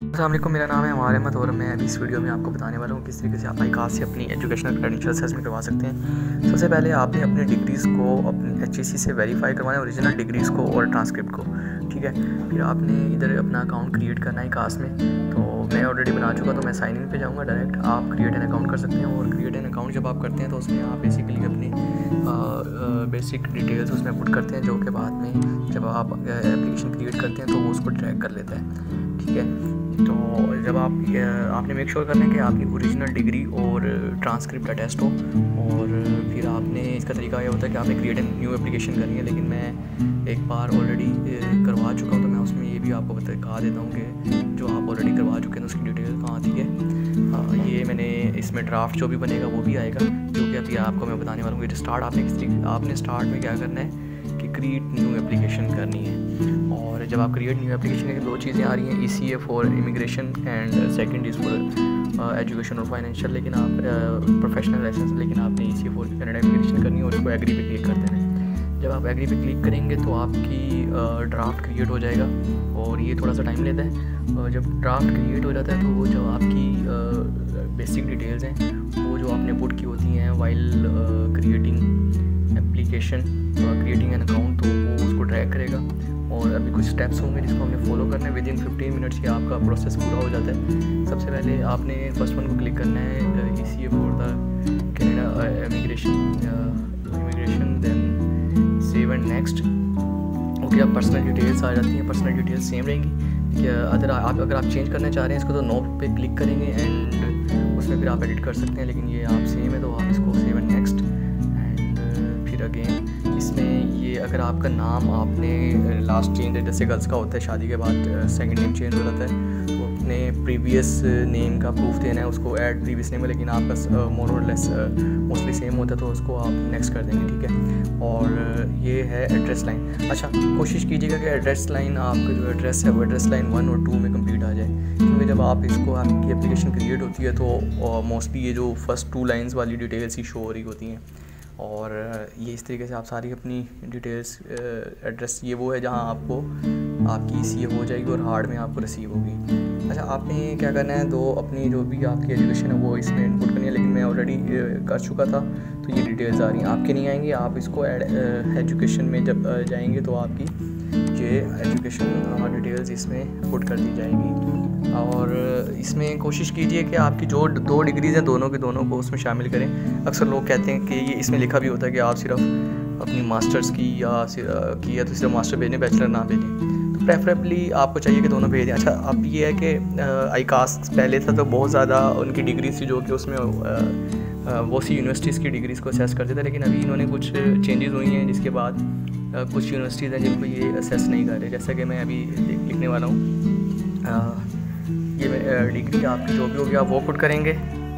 अस्सलाम वालेकुम, मेरा नाम है अमार अहमद और मैं अभी इस वीडियो में आपको बताने वाला हूँ किस तरीके से आप आईकास से अपनी एजुकेशनल क्रेडेंशियल असेसमेंट करवा सकते हैं। सबसे पहले आपने अपने डिग्रीज़ को अपनी HEC से वेरीफाई करवाना है, ओरिजिनल डिग्रीज़ को और ट्रांसक्रिप्ट को, ठीक है। फिर आपने इधर अपना अकाउंट क्रिएट करना है आईकास में। तो मैं ऑलरेडी बना चुका, तो मैं साइन इन पे जाऊँगा डायरेक्ट। आप क्रिएट एन अकाउंट कर सकते हैं और क्रिएट एन अकाउंट जब आप करते हैं तो उसमें आप बेसिकली अपनी बेसिक डिटेल्स उसमें पुट करते हैं, जो कि बाद में जब आप एप्लीकेशन क्रिएट करते हैं तो वो उसको ट्रैक कर लेता है, ठीक है। तो जब आपने मेक श्योर करना है कि आपकी ओरिजिनल डिग्री और ट्रांसक्रिप्ट अटेस्ट हो। और फिर आपने इसका तरीका ये होता है कि आपने क्रिएट एन न्यू एप्लीकेशन करनी है, लेकिन मैं एक बार ऑलरेडी करवा चुका हूँ, तो मैं उसमें ये भी आपको बता देता हूँ कि जो आप ऑलरेडी करवा चुके हैं उसकी डिटेल कहाँ आती है। ये मैंने इसमें ड्राफ्ट जो भी बनेगा वो भी आएगा, जो कि अभी आपको मैं बताने वाला हूँ। स्टार्ट आपने स्टार्ट में क्या करना है कि क्रिएट न्यू एप्लीकेशन करनी है। और जब आप क्रिएट न्यू एप्लीकेशन की दो चीज़ें आ रही हैं, ECA for immigration and second is for education और फाइनेंशियल, लेकिन आप प्रोफेशनल लाइसेंस, लेकिन आपने ECA फॉर कनाडा इमिग्रेशन करनी है और उसको एग्री पे क्लिक कर देना है। जब आप एग्री पे क्लिक करेंगे तो आपकी ड्राफ्ट क्रिएट हो जाएगा और ये थोड़ा सा टाइम लेता है। जब ड्राफ्ट क्रिएट हो जाता है तो वो जो आपकी बेसिक डिटेल्स हैं वो जो आपने पुट की होती हैं while creating application, creating an account, तो वो उसको ट्रैक करेगा। और अभी कुछ स्टेप्स होंगे जिसको हमने फॉलो करना है। विदिन 15 मिनट्स ही आपका प्रोसेस पूरा हो जाता है। सबसे पहले आपने फर्स्ट वन को क्लिक करना है, ECA for the Canada immigration, then save and next. Okay, अब पर्सनल डिटेल्स आ जाती हैं। पर्सनल डिटेल्स सेम रहेंगी। अगर आप चेंज करना चाह रहे हैं इसको, तो नो पे क्लिक करेंगे एंड उसमें फिर आप एडिट कर सकते हैं, लेकिन ये आप सेम है तो आप इसको सेव एंड नेक्स्ट। एंड फिर अगेन इसमें ये अगर आपका नाम आपने लास्ट चेंज है, जैसे गर्ल्स का होता है शादी के बाद सेकंड नेम चेंज हो जाता है, तो अपने प्रीवियस नेम का प्रूफ देना है, उसको ऐड प्रीवियस नेम है, लेकिन आपका मोर और लेस मोस्टली सेम होता है, तो उसको आप नेक्स्ट कर देंगे, ठीक है। और ये है एड्रेस लाइन। अच्छा, कोशिश कीजिएगा कि एड्रेस लाइन आपका जो एड्रेस है वो एड्रेस लाइन 1 और 2 में कंप्लीट आ जाए, क्योंकि जब आप इसको आपकी एप्लीकेशन क्रिएट होती है तो मोस्टली ये जो फर्स्ट 2 लाइन्स वाली डिटेल्स ही शो हो रही होती हैं। और ये इस तरीके से आप सारी अपनी डिटेल्स, एड्रेस ये वो है जहाँ आपको आपकी ECA हो जाएगी और हार्ड में आपको रिसीव होगी। अच्छा, आपने क्या करना है, दो अपनी जो भी आपकी एजुकेशन है वो इसमें इनपुट करनी है, लेकिन मैं ऑलरेडी कर चुका था तो ये डिटेल्स आ रही हैं, आपके नहीं आएंगी। आप इसको एजुकेशन में जब जाएंगे तो आपकी ये एजुकेशन डिटेल्स इसमें पुट कर दी जाएगी। और इसमें कोशिश कीजिए कि आपकी जो 2 डिग्रीज़ हैं दोनों के दोनों को उसमें शामिल करें। अक्सर लोग कहते हैं कि ये इसमें लिखा भी होता है कि आप सिर्फ अपनी मास्टर्स की या तो सिर्फ मास्टर भेजें, बैचलर ना भेजें। तो प्रेफरेबली आपको चाहिए कि दोनों भेज दें। अच्छा, अब ये है कि आईकास पहले था तो बहुत ज़्यादा उनकी डिग्रीज थी जो कि उसमें वो सी यूनिवर्सिटीज़ की डिग्रीज़ को असेस करते थे, लेकिन अभी इन्होंने कुछ चेंजेस हुई हैं जिसके बाद कुछ यूनिवर्सिटीज़ हैं जिनको ये असेस नहीं कर रहे। जैसा कि मैं अभी लिखने वाला हूँ, ये डिग्री आपकी जो भी होगी आप वो पुट करेंगे,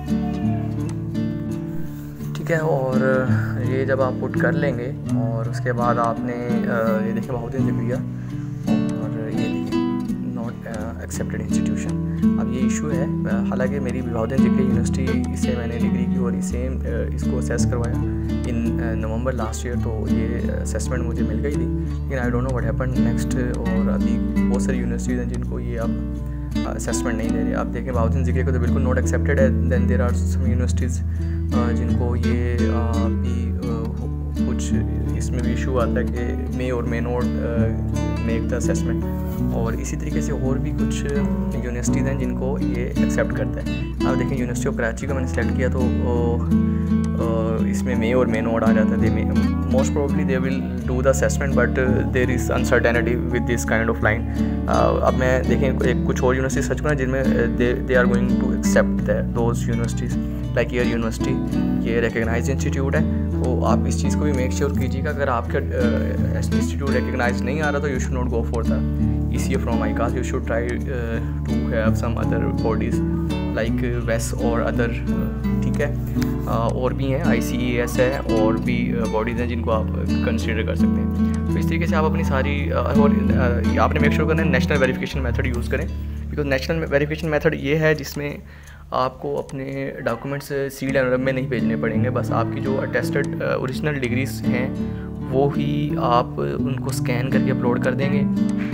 ठीक है। और ये जब आप पुट कर लेंगे और उसके बाद आपने ये देखिए बहुदिन डिग्रिया और ये देखिए नॉट एक्सेप्टेड इंस्टीट्यूशन। अब ये इशू है, हालांकि मेरी बहुदिन डिग्री यूनिवर्सिटी से मैंने डिग्री की और सेम इसको असेस करवाया इन नवंबर लास्ट ईयर, तो ये असेसमेंट मुझे मिल गई थी, लेकिन I don't know what happened next. और अभी बहुत सारी यूनिवर्सिटीज़ हैं जिनको ये अब असेसमेंट नहीं दे रहे। आप देखें बहुदिन जिले को तो बिल्कुल नॉट एक्सेप्टेड है। Then there are some universities जिनको ये भी कुछ इसमें भी इशू आता है कि मे और may not make the assessment. और इसी तरीके से और भी कुछ यूनिवर्सिटीज़ हैं जिनको ये एक्सेप्ट करता है। आप देखें यूनिवर्सिटी ऑफ कराची का मैंने सेलेक्ट किया तो इसमें मे और मे नॉट आ जाता है। Most probably they will do the assessment, but there is uncertainty with this kind of line. अब मैं देखें कुछ और यूनिवर्सिटी सच में जिनमें they are going to accept those universities like year university, ये रिकगनाइज इंस्टीट्यूट है। तो आप इस चीज़ को भी मेक श्योर कीजिएगा, अगर आपका इंस्टीट्यूट रिकगनाइज नहीं आ रहा तो you should not go for the ECA from ICAS. You should try to have some other bodies like वेस और अदर, ठीक है। और भी हैं, ICAS है, और भी बॉडीज़ हैं जिनको आप कंसिडर कर सकते हैं। तो इस तरीके से आप अपनी सारी और आपने मेक श्योर करना है नेशनल वेरिफिकेशन मेथड यूज़ करें, बिकॉज नेशनल वेरिफिकेशन मेथड ये है जिसमें आपको अपने डॉक्यूमेंट्स सील्ड एनवलप में नहीं भेजने पड़ेंगे। बस आपकी जो अटेस्टेड ओरिजिनल डिग्रीज हैं वो ही आप उनको स्कैन करके अपलोड कर देंगे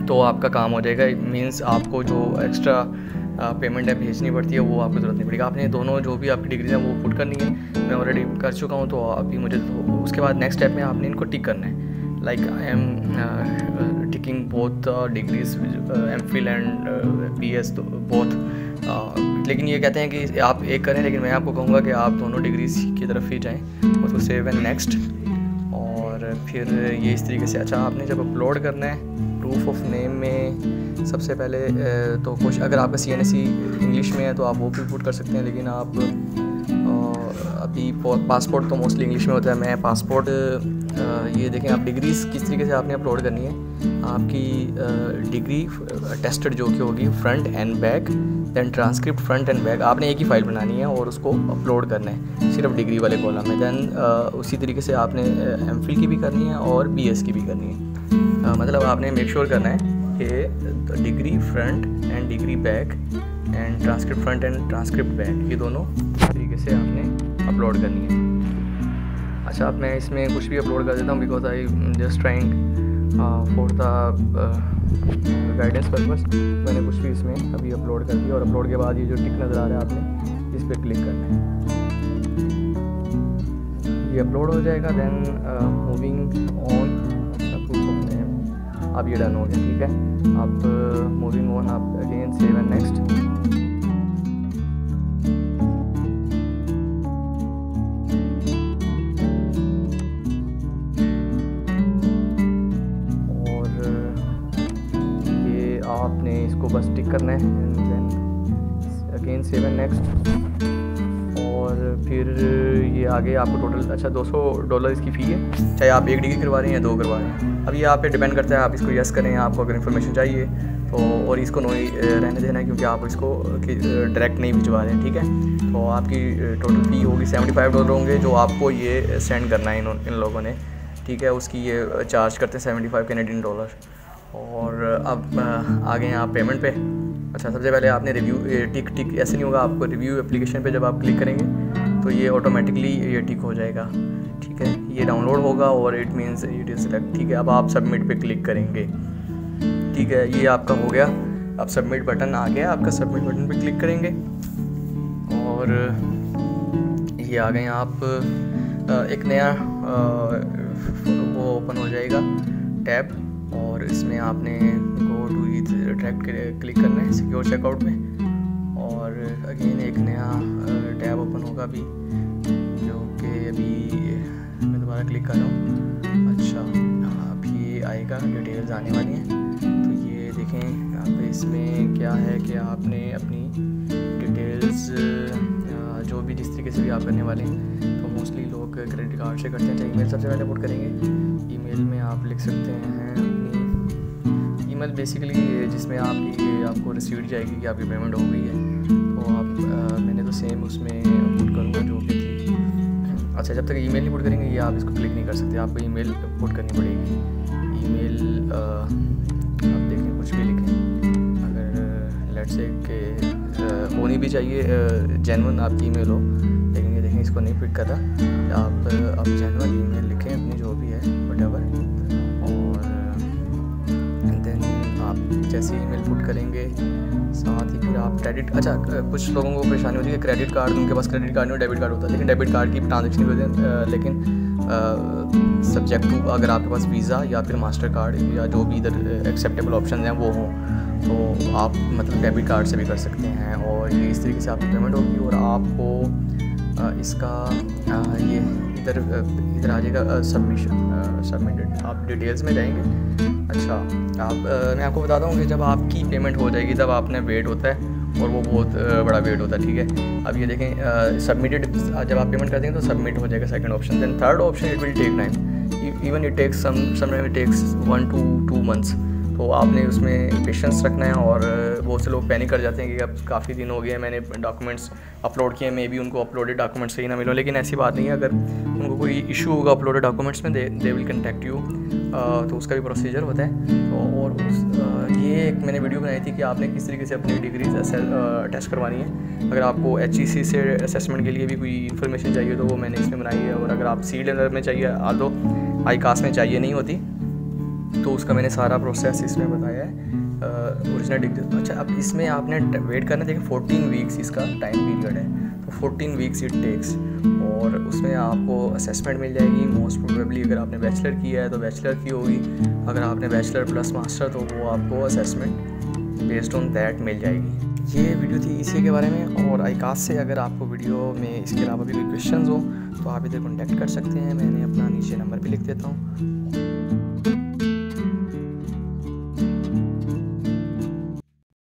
तो आपका काम हो जाएगा। मीन्स आपको जो एक्स्ट्रा पेमेंट है भेजनी पड़ती है वो आपको ज़रूरत नहीं पड़ेगी। आपने दोनों जो भी आपकी डिग्रीज हैं वो पुट करनी है, मैं ऑलरेडी कर चुका हूँ। तो अभी मुझे तो उसके बाद नेक्स्ट स्टेप में आपने इनको टिक करना है। Like I am ticking both degrees MPhil and BS तो बोथ। लेकिन ये कहते हैं कि आप एक करें, लेकिन मैं आपको कहूँगा कि आप दोनों डिग्रीज की तरफ ही जाएँ, उसको सेव एंड नेक्स्ट। और फिर ये इस तरीके से, अच्छा आपने जब अपलोड करना है प्रूफ ऑफ नेम में सबसे पहले तो कुछ, अगर आपका CNSE इंग्लिश में है तो आप वो भी पुट कर सकते हैं, लेकिन आप अभी पासपोर्ट तो मोस्टली इंग्लिश में होता है। मैं पासपोर्ट ये देखें, आप डिग्रीज किस तरीके से आपने अपलोड करनी है। आपकी डिग्री टेस्टेड जो कि होगी front and back, then transcript front and back, आपने एक ही फ़ाइल बनानी है और उसको अपलोड करना है सिर्फ डिग्री वाले कॉलम में। दैन उसी तरीके से आपने MPhil की भी करनी है और BS की भी करनी है। मतलब आपने मेक श्योर करना है कि degree front and degree back and transcript front and transcript back, ये दोनों तरीके से आपने अपलोड करनी है। अच्छा, अब मैं इसमें कुछ भी अपलोड कर देता हूँ because I just trying for the guidance purpose. मैंने कुछ भी इसमें अभी अपलोड कर दिया और अपलोड के बाद ये जो टिक नज़र आ रहा है आपने इस पर क्लिक करना है, ये अपलोड हो जाएगा। देन मूविंग ऑन, अब ये डन हो गया, ठीक है। अब मूविंग ऑन, आप अगेन सेव एंड नेक्स्ट। और ये आपने इसको बस टिक करना है and then again save and next. और फिर ये आगे आपको टोटल, अच्छा $200 इसकी फ़ी है, चाहे आप 1 डिग्री करवा रहे हैं या 2 करवा रहे हैं। अब ये आप पे डिपेंड करता है, आप इसको यस करें, आपको अगर इन्फॉर्मेशन चाहिए तो, और इसको नो रहने देना है क्योंकि आप इसको डायरेक्ट नहीं भिजवा रहे हैं, ठीक है। तो आपकी टोटल फ़ी होगी $75 होंगे जो आपको ये सेंड करना है इन लोगों ने, ठीक है। उसकी ये चार्ज करते हैं $75 कैनेडियन। और अब आगे हैं आप पेमेंट पे। अच्छा, सबसे पहले आपने रिव्यू टिक ऐसे नहीं होगा, आपको रिव्यू एप्लीकेशन पे जब आप क्लिक करेंगे तो ये ऑटोमेटिकली ये टिक हो जाएगा, ठीक है। ये डाउनलोड होगा और it means it is select, ठीक है। अब आप सबमिट पे क्लिक करेंगे, ठीक है। ये आपका हो गया, अब सबमिट बटन आ गया आपका, सबमिट बटन पे क्लिक करेंगे और ये आ गए आप, एक नया वो ओपन हो जाएगा टैब, और इसमें आपने गो टू डायरेक्ट क्लिक करना है सिक्योर चेकआउट में। और अगेन एक नया टैब ओपन होगा अभी, जो कि अभी मैं दोबारा क्लिक कर रहा हूँ। अच्छा, अभी ये आएगा, डिटेल्स आने वाली हैं। तो ये देखें आप, इसमें क्या है कि आपने अपनी डिटेल्स जो भी जिस तरीके से भी आप करने वाले हैं, तो मोस्टली लोग क्रेडिट कार्ड से करते हैं। चाहे ईमेल सबसे पहले पुट करेंगे, ईमेल में आप लिख सकते हैं अपनी ईमेल बेसिकली जिसमें आपको रिसीट जाएगी कि आपकी पेमेंट हो गई है। तो आप मैंने तो सेम उसमें पुट करूँगा जो भी थी। अच्छा, जब तक ईमेल नहीं पुट करेंगे ये आप इसको क्लिक नहीं कर सकते, आपको ईमेल पुट करनी पड़ेगी। ईमेल आप देखें, कुछ भी लिखें, अगर लेट्स से कि होनी भी चाहिए जेन्युइन आपकी ईमेल हो, लेकिन ये देखें इसको नहीं पिक कर रहा। आप जेन्युइन ईमेल लिखें अपनी जो भी है व्हाटएवर, और देन आप जैसे ईमेल पुट करेंगे साथ ही फिर आप क्रेडिट, अच्छा कुछ लोगों को परेशानी होती है क्रेडिट कार्ड, उनके पास क्रेडिट कार्ड नहीं, डेबिट कार्ड होता है, लेकिन डेबिट कार्ड की ट्रांजेक्शन नहीं होती है, लेकिन सब्जेक्ट टू अगर आपके पास वीज़ा या फिर मास्टर कार्ड या जो भी इधर एक्सेप्टेबल ऑप्शन हैं वो हों, तो आप मतलब डेबिट कार्ड से भी कर सकते हैं। और ये इस तरीके से आपकी पेमेंट होगी और आपको इसका ये इधर आ जाएगा सबमिटेड, आप डिटेल्स में जाएंगे। अच्छा, मैं आपको बताता हूँ कि जब आपकी पेमेंट हो जाएगी तब आपने वेट होता है और वो बहुत बड़ा वेट होता है, ठीक है। अब ये देखें सबमिटेड, जब आप पेमेंट करते हैं तो सबमिट हो जाएगा second option. Then third option, it will take time, even it takes sometime it takes 1 to 2 months। तो आपने उसमें पेशेंस रखना है। और बहुत से लोग पैनिक कर जाते हैं कि अब काफ़ी दिन हो गए मैंने डॉक्यूमेंट्स अपलोड किए, मे बी उनको अपलोडेड डॉक्यूमेंट्स सही ना मिलो, लेकिन ऐसी बात नहीं है। अगर उनको कोई इशू होगा अपलोडेड डॉक्यूमेंट्स में, दे विल कंटेक्ट यू, तो उसका भी प्रोसीजर होता है। तो और ये एक मैंने वीडियो बनाई थी कि आपने किस तरीके से अपनी डिग्रीज टेस्ट करवानी है। अगर आपको HEC से असेसमेंट के लिए भी कोई इन्फॉर्मेशन चाहिए तो वो मैंने इसमें बनाई है। और अगर आप CLNR में चाहिए, आदो ICAS में चाहिए नहीं होती, तो उसका मैंने सारा प्रोसेस इसमें बताया है। Original degree. अच्छा, अब इसमें आपने वेट करना, देखिए 14 वीक्स इसका टाइम पीरियड है, तो 14 वीक्स इट टेक्स। और उसमें आपको असेसमेंट मिल जाएगी मोस्ट प्रोबेबली। अगर आपने बैचलर किया है तो बैचलर की होगी, अगर आपने बैचलर प्लस मास्टर तो वो आपको असेसमेंट बेस्ड ऑन दैट मिल जाएगी। ये वीडियो थी इसी के बारे में। और आईकास से अगर आपको वीडियो में इसके अलावा भी कोई क्वेश्चंस हो तो आप इधर कॉन्टैक्ट कर सकते हैं। मैंने अपना नीचे नंबर भी लिख देता हूँ।